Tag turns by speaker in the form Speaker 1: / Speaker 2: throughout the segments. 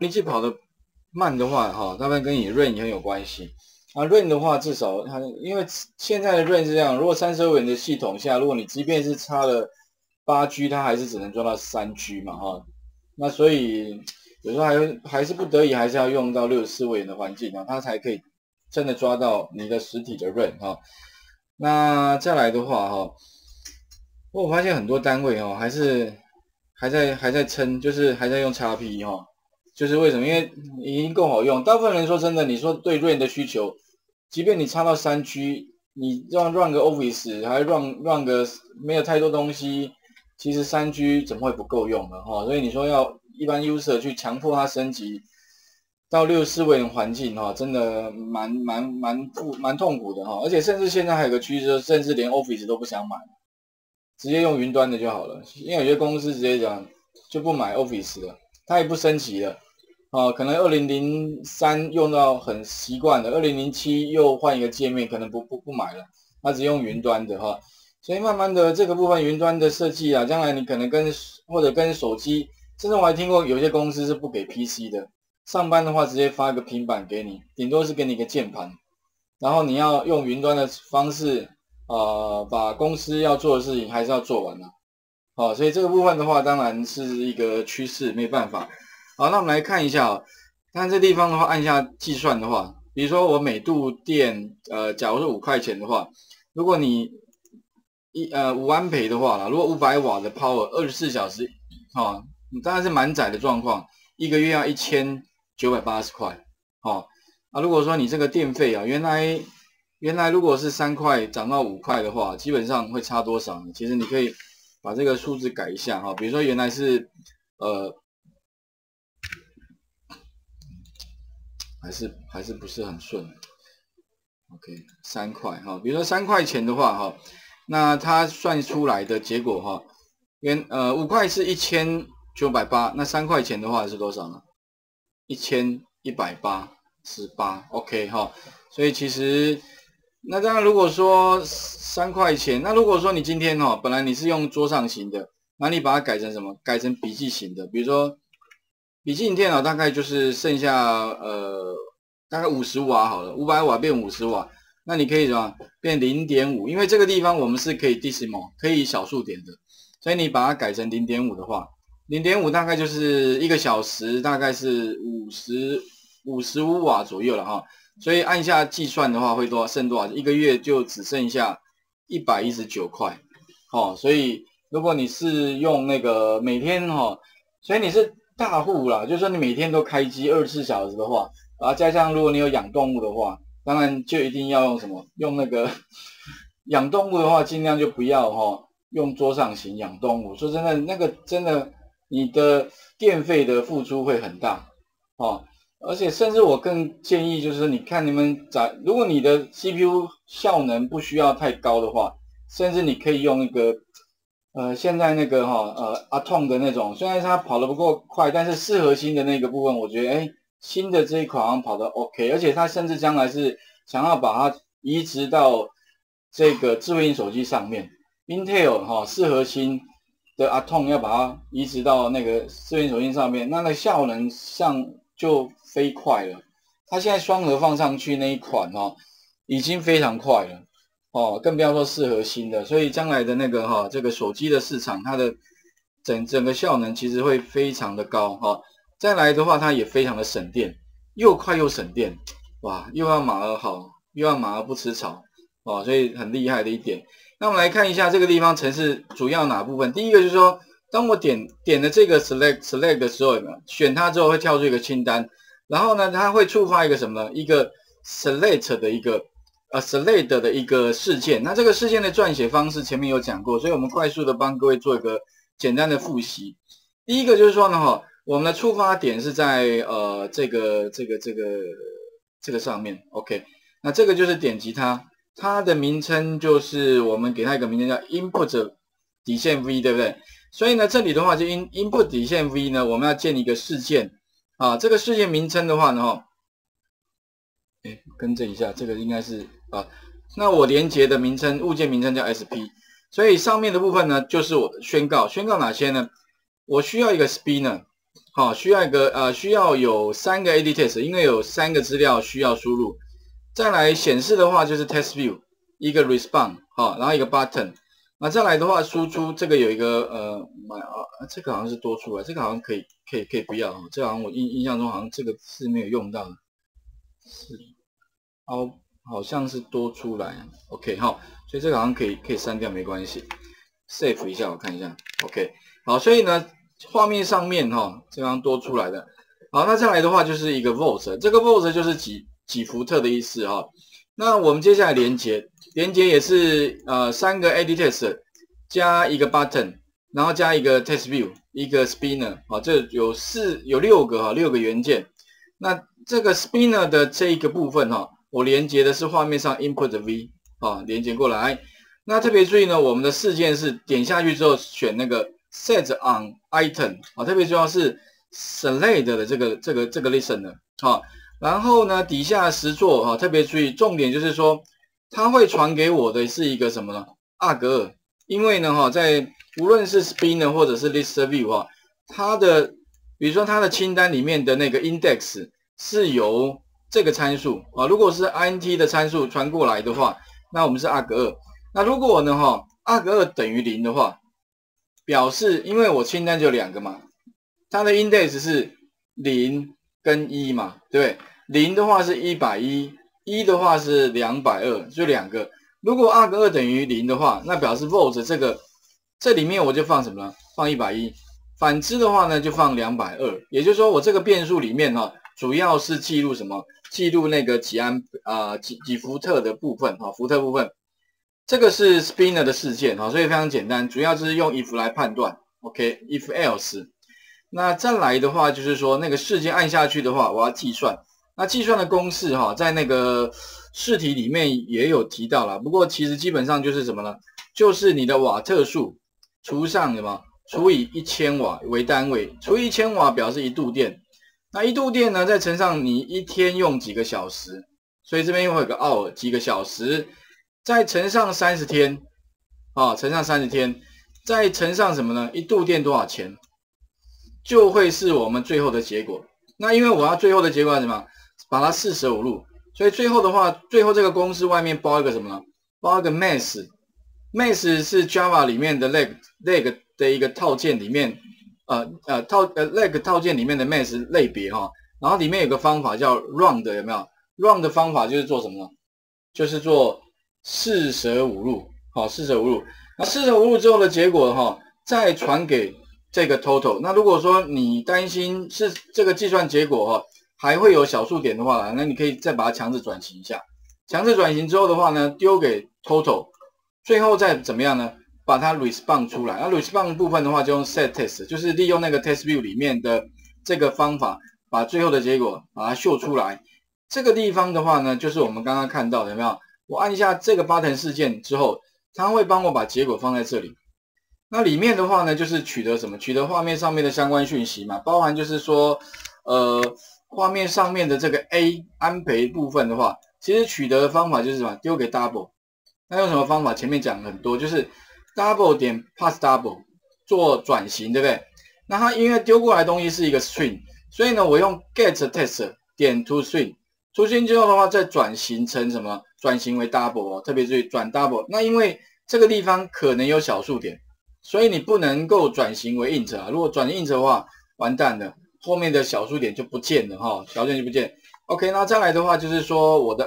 Speaker 1: 你机跑得慢的话，哈，大部分跟你 RAM 也很有关系。啊，RAM 的话，至少它因为现在的 RAM 是这样，如果32位的系统下，如果你即便是插了8G，它还是只能装到3G 嘛，哈。那所以有时候还是不得已，还是要用到64位的环境啊，它才可以真的抓到你的实体的 RAM 哈。那再来的话哈，我发现很多单位哈还在撑，就是还在用 XP 哈。就是为什么？因为已经够好用。大部分人说真的，你说对 RAM 的需求，即便你插到3G，你run 个 Office， 还run 个没有太多东西，其实3G 怎么会不够用呢？哈，所以你说要一般 user 去强迫它升级到64位的环境哈，真的蛮痛苦的哈。而且甚至现在还有个趋势，甚至连 Office 都不想买，直接用云端的就好了。因为有些公司直接讲就不买 Office 了，它也不升级了。可能2003用到很习惯了，2007又换一个界面，可能不买了，它只用云端的哈。所以慢慢的这个部分云端的设计啊，将来你可能或者跟手机，甚至我还听过有些公司是不给 PC 的，上班的话直接发一个平板给你，顶多是给你一个键盘，然后你要用云端的方式，把公司要做的事情还是要做完了，所以这个部分的话，当然是一个趋势，没办法。好，那我们来看一下哦。看这地方的话，按下计算的话，比如说我每度电，假如是5块钱的话，如果你5安培的话啦，如果500瓦的 power， 24小时，当然是满载的状况，一个月要1980块，如果说你这个电费啊，原来如果是3块涨到5块的话，基本上会差多少呢？其实你可以把这个数字改一下哈，比如说原来是还是不是很顺 ，OK， 3块哈，比如说3块钱的话哈，那它算出来的结果哈，5块是1980，那3块钱的话是多少呢？1188，18，OK 哈，所以其实那当然如果说3块钱，那如果说你今天本来你是用桌上型的，那你把它改成什么？改成笔记型的，比如说。笔记型电脑大概就是剩下大概50瓦好了，500瓦变50瓦，那你可以什么变0.5？因为这个地方我们是可以 decimal 可以小数点的，所以你把它改成0.5的话，0.5大概就是1个小时大概是55瓦左右了哈，所以按下计算的话会剩多少？一个月就只剩下119块，所以如果你是用那个每天所以你是大户啦，就是说你每天都开机24小时的话，加上如果你有养动物的话，当然就一定要用什么？用那个养动物的话，尽量就不要用桌上型养动物。说真的，那个真的你的电费的付出会很大而且甚至我更建议就是你看如果你的 CPU 效能不需要太高的话，甚至你可以用一个。现在那个Atom 的那种，虽然它跑得不够快，但是四核心的那个部分，我觉得新的这一款好像跑得 OK， 而且它甚至将来是想要把它移植到这个智慧型手机上面。Intel 四核心的 Atom 要把它移植到那个智慧型手机上面，那效能上就飞快了。它现在双核放上去那一款已经非常快了。更不要说适合新的，所以将来的那个这个手机的市场，它的整个效能其实会非常的高再来的话，它也非常的省电，又快又省电，哇，又要马儿好，又要马儿不吃草所以很厉害的一点。那我们来看一下这个地方程式主要哪部分。第一个就是说，当我点了这个 select 的时候，选它之后会跳出一个清单，然后呢，它会触发一个什么呢？一个 select 的一个。select 的一个事件，那这个事件的撰写方式前面有讲过，所以我们快速的帮各位做一个简单的复习。第一个就是说呢，我们的触发点是在这个上面 ，OK， 那这个就是点击它的名称就是我们给它一个名称叫 input 底线 v， 对不对？所以呢，这里的话就 input 底线 v 呢，我们要建一个事件这个事件名称的话呢，更正一下，这个应该是那我连接的名称物件名称叫 SP， 所以上面的部分呢就是我的宣告哪些呢？我需要一个 spinner， 好，需要有3个 AD test， 因为有3个资料需要输入。再来显示的话就是 test view， 一个 response， 好，然后一个 button。那再来的话，输出这个有一个这个好像是多出来，这个好像可以不要，这个好像我印象中好像这个是没有用到的，是好像是多出来 ，OK 哈，所以这个好像可以删掉，没关系 ，save 一下我看一下 ，OK， 好，所以呢画面上面这样多出来的，好，那再来的话就是一个 volt， 这个 volt 就是几伏特的意思哈。那我们接下来连接也是3个 AD test 加一个 button， 然后加一个 test view， 一个 spinner， 这有6个6个元件。那这个 spinner 的这一个部分我连接的是画面上 input v 连接过来。那特别注意呢，我们的事件是点下去之后选那个 set on item 特别重要是 select 的这个 listener 然后呢底下实作特别注意，重点就是说它会传给我的是一个什么呢 arg2， 因为呢在无论是 spinner 或者是 listener view 它的比如说它的清单里面的那个 index 是由这个参数如果是 int 的参数传过来的话，那我们是 arg2。那如果呢arg2 等于0的话，表示因为我清单就有2个嘛，它的 index 是0跟1嘛，对不对？0的话是110， 1的话是220，就2个。如果 arg2 等于0的话，那表示 volt 这里面我就放什么呢？放110。反之的话呢，就放220。也就是说，我这个变数里面主要是记录什么？记录那个几伏特的部分伏特部分。这个是 spinner 的事件所以非常简单，主要就是用 if 来判断 ，OK，if else。那再来的话就是说，那个事件按下去的话，我要计算。那计算的公式在那个试题里面也有提到了，不过其实基本上就是什么呢？就是你的瓦特数除上什么？除以1000瓦为单位，除以1000瓦表示1度电。那1度电呢，再乘上你一天用几个小时，所以这边又会有个 hour 几个小时，再乘上30天，乘上30天，再乘上什么呢？1度电多少钱？就会是我们最后的结果。那因为我要最后的结果是什么？把它45路，所以最后的话，最后这个公式外面包一个什么呢？包一个 math。math 是 Java 里面的 leg 的一个套件里面leg 套件里面的 math 类别然后里面有个方法叫 round， 有没有 ？round 的方法就是做什么呢？就是做45路，45路。那45路之后的结果再传给这个 total。那如果说你担心是这个计算结果还会有小数点的话，那你可以再把它强制转型一下。强制转型之后的话呢，丢给 total， 最后再怎么样呢？把它 respond 出来。那 respond 部分的话，就用 set test， 就是利用那个 test view 里面的这个方法，把最后的结果把它秀出来。这个地方的话呢，就是我们刚刚看到的，有没有？我按一下这个 button 事件之后，它会帮我把结果放在这里。那里面的话呢，就是取得什么？取得画面上面的相关讯息嘛，包含就是说，画面上面的这个 A 安培部分的话，其实取得的方法就是什么？丢给 double。那用什么方法？前面讲很多，就是 double 点 pass double 做转型，对不对？那它因为丢过来的东西是一个 string， 所以呢，我用 get test 点 to string， 出现之后的话，再转型成什么？转型为 double 特别注意转 double。那因为这个地方可能有小数点，所以你不能够转型为 int 如果转 int 的话，完蛋了，后面的小数点就不见了小数点就不见。OK， 那再来的话就是说我的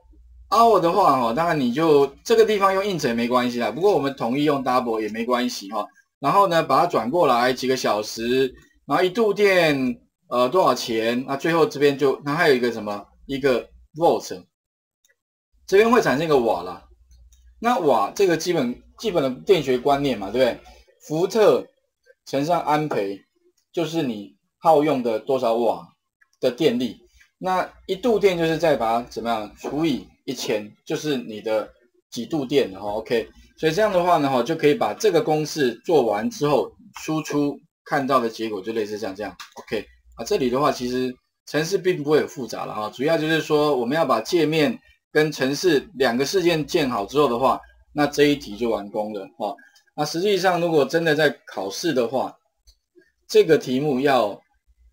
Speaker 1: hour 的话当然你就这个地方用 int 也没关系啦，不过我们统一用 double 也没关系然后呢，把它转过来几个小时，然后1度电多少钱？那最后这边就那还有一个什么？一个 volt， 这边会产生一个瓦啦。那瓦这个基本的电学观念嘛，对不对？伏特乘上安培就是你耗用的多少瓦的电力。那1度电就是再把它怎么样除以1000，就是你的几度电了OK。所以这样的话呢就可以把这个公式做完之后，输出看到的结果就类似像这样 OK。这里的话其实程式并不会很复杂了主要就是说我们要把界面跟程式2个事件建好之后的话，那这一题就完工了那实际上如果真的在考试的话，这个题目要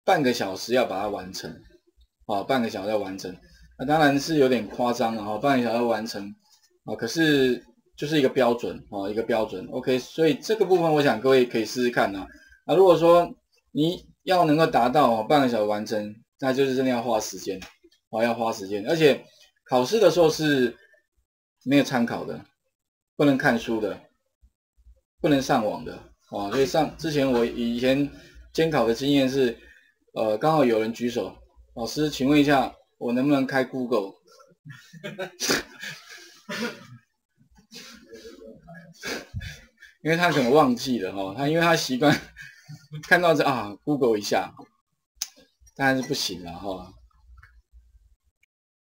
Speaker 1: 半个小时要把它完成，半个小时要完成，那当然是有点夸张了半个小时要完成，可是就是一个标准一个标准 ，OK， 所以这个部分我想各位可以试试看如果说你要能够达到半个小时完成，那就是真的要花时间，要花时间，而且考试的时候是没有参考的，不能看书的，不能上网的所以之前我以前监考的经验是，刚好有人举手，老师，请问一下，我能不能开 Google？ 因为他可能忘记了因为他习惯看到Google 一下，当然是不行了